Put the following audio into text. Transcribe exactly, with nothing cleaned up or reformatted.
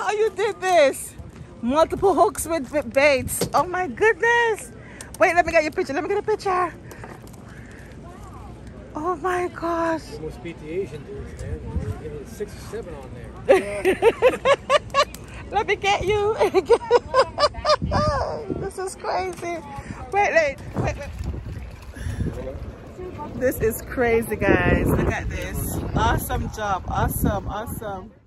how you did this. Multiple hooks with, with baits. Oh my goodness. Wait, let me get your picture. Let me get a picture. Oh my gosh. You almost beat the Asian dudes, man. You get six or seven on there. Let me get you. This is crazy. Wait, wait, wait, wait. This is crazy, guys. Look at this. Awesome job. Awesome, awesome.